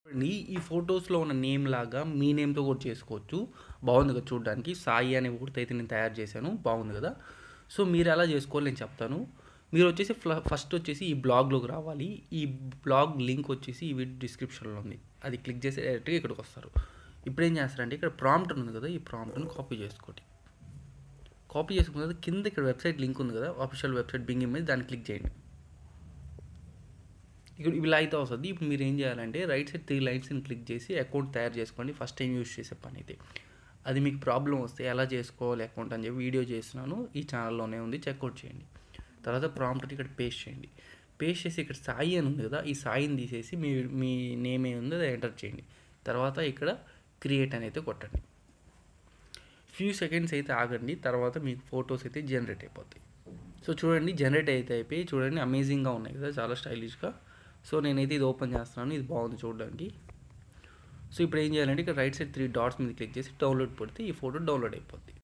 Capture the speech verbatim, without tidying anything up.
అండి ఈ ఫోటోస్‌లో ఉన్న నేమ్ లాగా మీ నేమ్‌తో కూడా చేసుకోవచ్చు. బాగుంది కదా చూడడానికి. సాయి అనే గుర్తయితే నేను తయారు చేశాను. బాగుంది కదా! సో, మీరెలా చేసుకోవాలో నేను చెప్తాను. మీరొచ్చేసి ఫ్ల ఫస్ట్ వచ్చేసి ఈ బ్లాగ్‌లోకి రావాలి. ఈ బ్లాగ్ లింక్ వచ్చేసి ఈ వీడియో డిస్క్రిప్షన్‌లో ఉంది. అది క్లిక్ చేసి డైరెక్ట్‌గా ఇక్కడికొస్తారు. ఇప్పుడేం చేస్తారంటే ఇక్కడ ప్రాంప్ట్ ఉంది కదా! ఈ ప్రాంప్ట్‌ని కాపీ చేసుకోండి. కాపీ చేసుకున్న తర్వాత కింద ఇక్కడ వెబ్‌సైట్ లింక్ ఉంది కదా! ఆఫీషియల్ వెబ్‌సైట్ బింగ్ ఇమేజ్ దాన్ని క్లిక్ చేయండి. ఇక్కడ ఇలా అయితే వస్తది. ఇప్పుడు మీరు ఏం చేయాలంటే రైట్ సైడ్ త్రీ లైన్స్‌ని క్లిక్ చేసి అకౌంట్ తయారు చేసుకోండి. ఫస్ట్ టైం యూజ్ చేసే పనైతే. అది మీకు ప్రాబ్లమ్ వస్తే ఎలా చేసుకోవాలి అకౌంట్ అని చెప్పి వీడియో చేస్తున్నాను. ఈ ఛానల్‌లోనే ఉంది. చెక్‌ఔట్ చేయండి. తర్వాత ప్రాంప్ట్‌ని ఇక్కడ పేస్ట్ చేయండి. పేస్ట్ చేసి ఇక్కడ సాయి అని ఉంది కదా! ఈ సాయిని తీసేసి మీ మీ నేమ్ ఏముందో అది ఎంటర్ చేయండి. తర్వాత ఇక్కడ క్రియేట్ అని అయితే కొట్టండి. ఫ్యూ సెకండ్స్ అయితే ఆగండి. తర్వాత మీకు ఫొటోస్ అయితే జనరేట్ అయిపోతాయి. సో చూడండి జనరేట్ అయితే అయిపోయి చూడండి అమేజింగ్‌గా ఉన్నాయి కదా! చాలా స్టైలిష్‌గా. సో నేనైతే ఇది ఓపెన్ చేస్తున్నాను. ఇది బాగుంది చూడడానికి. సో ఇప్పుడు ఏం చేయాలంటే ఇక్కడ రైట్ సైడ్ త్రీ డాట్స్ మీద క్లిక్ చేసి డౌన్లోడ్ కొడితే ఈ ఫోటో డౌన్లోడ్ అయిపోద్ది.